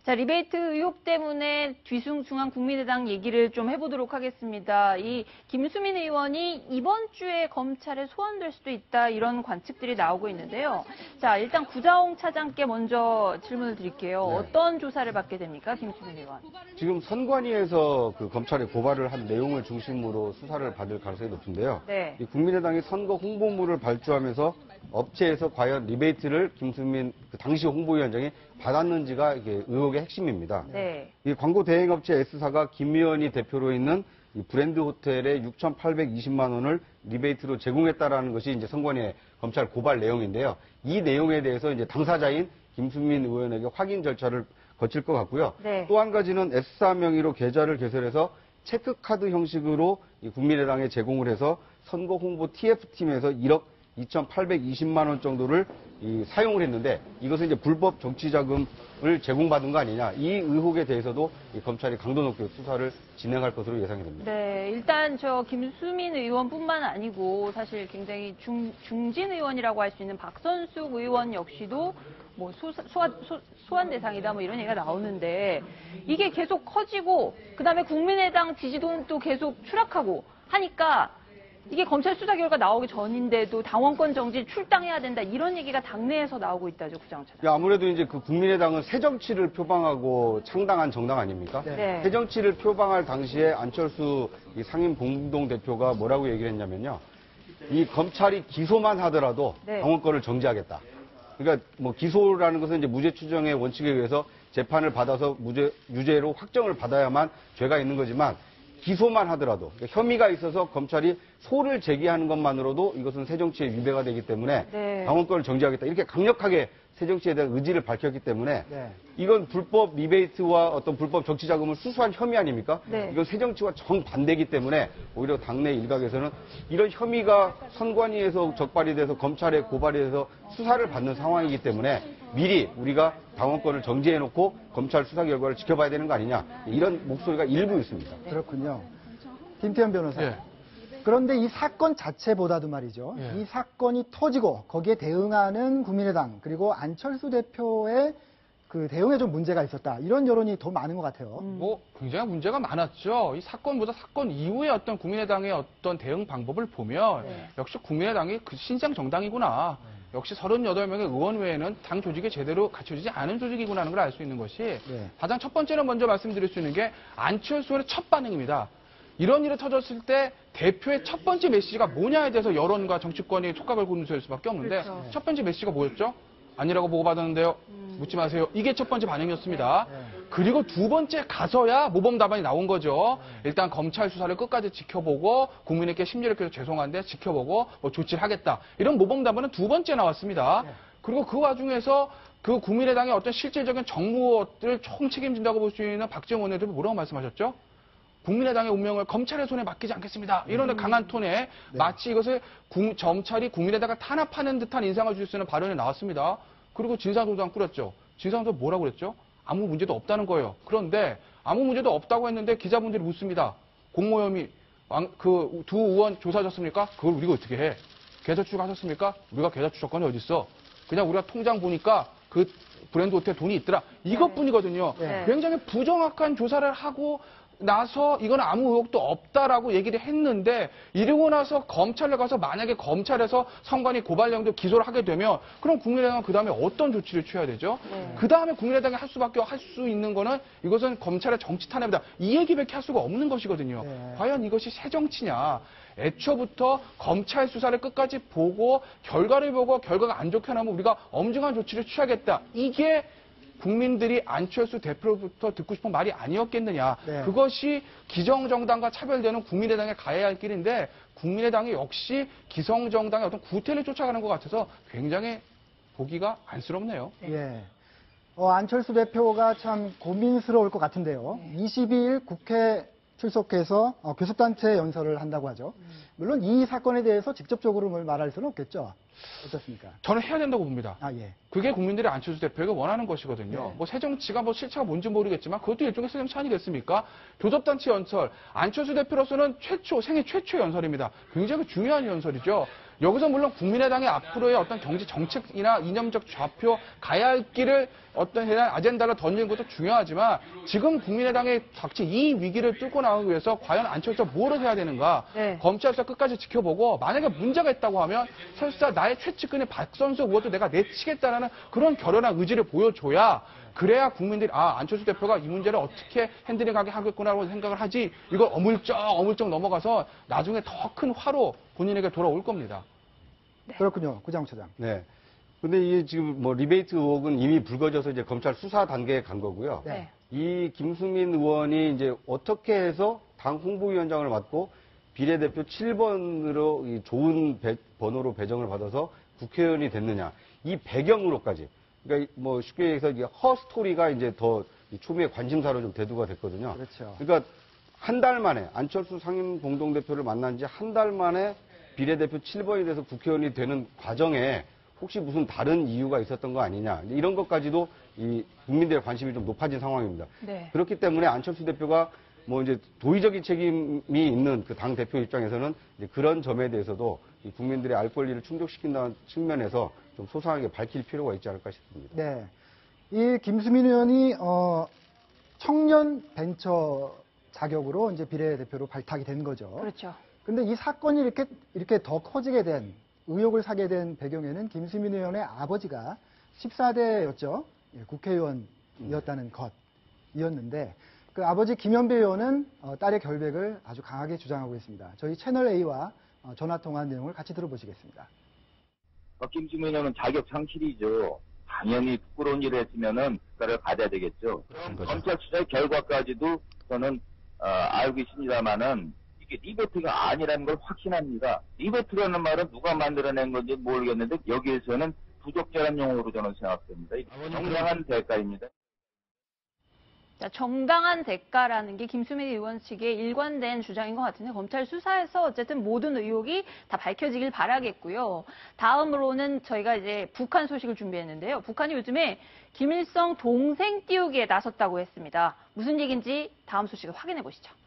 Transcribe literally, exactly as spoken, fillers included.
자, 리베이트 의혹 때문에 뒤숭숭한 국민의당 얘기를 좀 해보도록 하겠습니다. 이 김수민 의원이 이번 주에 검찰에 소환될 수도 있다, 이런 관측들이 나오고 있는데요. 자, 일단 구자홍 차장께 먼저 질문을 드릴게요. 네. 어떤 조사를 받게 됩니까, 김수민 의원? 지금 선관위에서 그 검찰에 고발을 한 내용을 중심으로 수사를 받을 가능성이 높은데요. 네. 이 국민의당이 선거 홍보물을 발주하면서 업체에서 과연 리베이트를 김수민 그 당시 홍보위원장이 받았는지가 이게 의혹의 핵심입니다. 네. 이 광고 대행업체 S사가 김 의원이 대표로 있는 이 브랜드 호텔에 육천팔백이십만 원을 리베이트로 제공했다라는 것이 이제 선관위의 검찰 고발 내용인데요. 이 내용에 대해서 이제 당사자인 김수민 의원에게 확인 절차를 거칠 것 같고요. 네. 또 한 가지는 S사 명의로 계좌를 개설해서 체크카드 형식으로 이 국민의당에 제공을 해서 선거 홍보 티에프팀에서 일억 이천팔백이십만 원 정도를 이 사용을 했는데 이것은 이제 불법 정치 자금을 제공받은 거 아니냐, 이 의혹에 대해서도 이 검찰이 강도 높게 수사를 진행할 것으로 예상이 됩니다. 네, 일단 저 김수민 의원뿐만 아니고 사실 굉장히 중, 중진 의원이라고 할 수 있는 박선숙 의원 역시도 뭐 소, 소환, 소, 소환 대상이다 뭐 이런 얘기가 나오는데 이게 계속 커지고 그다음에 국민의당 지지도는 또 계속 추락하고 하니까 이게 검찰 수사 결과 나오기 전인데도 당원권 정지 출당해야 된다, 이런 얘기가 당내에서 나오고 있다죠, 구자홍 차장. 아무래도 이제 그 국민의당은 새 정치를 표방하고 창당한 정당 아닙니까? 네. 새 정치를 표방할 당시에 안철수 이 상임 공동 대표가 뭐라고 얘기를 했냐면요, 이 검찰이 기소만 하더라도 네. 당원권을 정지하겠다. 그러니까 뭐 기소라는 것은 이제 무죄 추정의 원칙에 의해서 재판을 받아서 무죄 유죄로 확정을 받아야만 죄가 있는 거지만. 기소만 하더라도 그러니까 혐의가 있어서 검찰이 소를 제기하는 것만으로도 이것은 새정치의 위배가 되기 때문에 네. 당원권을 정지하겠다, 이렇게 강력하게 새정치에 대한 의지를 밝혔기 때문에 네. 이건 불법 리베이트와 어떤 불법 정치 자금을 수수한 혐의 아닙니까? 네. 이건 새정치와 정반대이기 때문에 오히려 당내 일각에서는 이런 혐의가 선관위에서 적발이 돼서 검찰에 고발이 돼서 수사를 받는 상황이기 때문에 미리 우리가 당원권을 정지해놓고 검찰 수사 결과를 지켜봐야 되는 거 아니냐, 이런 목소리가 일부 있습니다. 그렇군요. 김태현 변호사. 예. 그런데 이 사건 자체보다도 말이죠. 예. 이 사건이 터지고 거기에 대응하는 국민의당 그리고 안철수 대표의 그 대응에 좀 문제가 있었다, 이런 여론이 더 많은 것 같아요. 음. 뭐 굉장히 문제가 많았죠. 이 사건보다 사건 이후의 어떤 국민의당의 어떤 대응 방법을 보면 네. 역시 국민의당이 그 신장 정당이구나. 네. 역시 서른여덟 명의 의원 외에는 당 조직이 제대로 갖춰지지 않은 조직이구나 하는 걸 알 수 있는 것이 네. 가장 첫 번째는 먼저 말씀드릴 수 있는 게 안철수의 첫 반응입니다. 이런 일이 터졌을 때 대표의 첫 번째 메시지가 뭐냐에 대해서 여론과 정치권이 촉각을 곤두설 수밖에 없는데 그렇죠. 첫 번째 메시지가 뭐였죠? 아니라고 보고받았는데요. 음. 묻지 마세요. 이게 첫 번째 반응이었습니다. 네. 그리고 두 번째 가서야 모범 답안이 나온 거죠. 네. 일단 검찰 수사를 끝까지 지켜보고 국민에게 심리를 죄송한데 지켜보고 뭐 조치를 하겠다, 이런 모범 답안은 두 번째 나왔습니다. 네. 그리고 그 와중에서 그 국민의당의 어떤 실질적인 정무를 총 책임진다고 볼 수 있는 박지원 원내대표 뭐라고 말씀하셨죠? 국민의당의 운명을 검찰의 손에 맡기지 않겠습니다, 이런 음. 강한 톤에 네. 마치 이것을 국, 검찰이 국민에다가 탄압하는 듯한 인상을 줄 수 있는 발언이 나왔습니다. 그리고 진상조사관 꾸렸죠. 진상조사 뭐라고 그랬죠? 아무 문제도 없다는 거예요. 그런데 아무 문제도 없다고 했는데 기자분들이 묻습니다. 공모혐의 그 두 의원 조사하셨습니까? 그걸 우리가 어떻게 해? 계좌 추적하셨습니까? 우리가 계좌 추적권이 어디 있어? 그냥 우리가 통장 보니까 그 브랜드 호텔 돈이 있더라, 이것뿐이거든요. 네. 굉장히 부정확한 조사를 하고 나서 이건 아무 의혹도 없다라고 얘기를 했는데, 이러고 나서 검찰에 가서 만약에 검찰에서 선관위 고발령도 기소를 하게 되면 그럼 국민의당은 그 다음에 어떤 조치를 취해야 되죠? 네. 그 다음에 국민의당이 할 수밖에 할 수 있는 거는 이것은 검찰의 정치 탄압이다, 이 얘기밖에 할 수가 없는 것이거든요. 네. 과연 이것이 새 정치냐? 애초부터 검찰 수사를 끝까지 보고 결과를 보고 결과가 안 좋게 나면 우리가 엄중한 조치를 취하겠다, 이게 국민들이 안철수 대표로부터 듣고 싶은 말이 아니었겠느냐. 네. 그것이 기성정당과 차별되는 국민의당에 가야 할 길인데, 국민의당이 역시 기성정당의 어떤 구태를 쫓아가는 것 같아서 굉장히 보기가 안쓰럽네요. 예. 어, 안철수 대표가 참 고민스러울 것 같은데요. 이십이 일 국회 출석해서 어, 교섭단체 연설을 한다고 하죠. 물론 이 사건에 대해서 직접적으로 뭘 말할 수는 없겠죠. 어떻습니까? 저는 해야 된다고 봅니다. 아, 예. 그게 국민들이 안철수 대표에게 원하는 것이거든요. 네. 뭐 새정치가 뭐 실체가 뭔지 모르겠지만 그것도 일종의 새정치 아니겠습니까? 교섭단체 연설, 안철수 대표로서는 최초, 생애 최초의 연설입니다. 굉장히 중요한 연설이죠. 여기서 물론 국민의당의 앞으로의 어떤 정치 정책이나 이념적 좌표 가야 할 길을 어떤 해당 아젠다를 던지는 것도 중요하지만 지금 국민의당의 각지 이 위기를 뚫고 나가기 위해서 과연 안철수가 뭐를 해야 되는가? 네. 검찰 수사 끝까지 지켜보고 만약에 문제가 있다고 하면 설사 나의 최측근의 박선수 의원도 내가 내치겠다라는 그런 결연한 의지를 보여줘야 그래야 국민들이 아 안철수 대표가 이 문제를 어떻게 핸들링하게 하겠구나라고 생각을 하지 이걸 어물쩍 어물쩍 넘어가서 나중에 더 큰 화로 본인에게 돌아올 겁니다. 네. 그렇군요, 구장훈 차장. 네. 근데 이게 지금 뭐 리베이트 의혹은 이미 불거져서 이제 검찰 수사 단계에 간 거고요. 네. 이 김수민 의원이 이제 어떻게 해서 당 홍보위원장을 맡고 비례대표 칠 번으로 이 좋은 배, 번호로 배정을 받아서 국회의원이 됐느냐. 이 배경으로까지. 그러니까 뭐 쉽게 얘기해서 이게 허스토리가 이제 더 초미의 관심사로 좀 대두가 됐거든요. 그렇죠. 그러니까 한 달 만에 안철수 상임 공동대표를 만난 지 한 달 만에 비례대표 칠 번이 돼서 국회의원이 되는 과정에 혹시 무슨 다른 이유가 있었던 거 아니냐. 이런 것까지도 이 국민들의 관심이 좀 높아진 상황입니다. 네. 그렇기 때문에 안철수 대표가 뭐 이제 도의적인 책임이 있는 그 당 대표 입장에서는 이제 그런 점에 대해서도 이 국민들의 알 권리를 충족시킨다는 측면에서 좀 소상하게 밝힐 필요가 있지 않을까 싶습니다. 네. 이 김수민 의원이, 어, 청년 벤처 자격으로 이제 비례대표로 발탁이 된 거죠. 그렇죠. 근데 이 사건이 이렇게, 이렇게 더 커지게 된, 의혹을 사게 된 배경에는 김수민 의원의 아버지가 십사 대였죠. 예, 국회의원이었다는 것이었는데, 그 아버지 김현배 의원은 어, 딸의 결백을 아주 강하게 주장하고 있습니다. 저희 채널 A와 어, 전화 통화한 내용을 같이 들어보시겠습니다. 김수민 의원은 자격 상실이죠. 당연히 부끄러운 일을 했으면은 그거를 받아야 되겠죠. 검찰 수사의 결과까지도 저는 어, 알고 있습니다만은 이게 리베트가 아니라는 걸 확신합니다. 리베트라는 말은 누가 만들어낸 건지 모르겠는데 여기에서는 부적절한 용어로 저는 생각됩니다. 정당한 대가입니다. 자, 정당한 대가라는 게 김수민 의원 측의 일관된 주장인 것 같은데 검찰 수사에서 어쨌든 모든 의혹이 다 밝혀지길 바라겠고요. 다음으로는 저희가 이제 북한 소식을 준비했는데요. 북한이 요즘에 김일성 동생 띄우기에 나섰다고 했습니다. 무슨 얘기인지 다음 소식을 확인해 보시죠.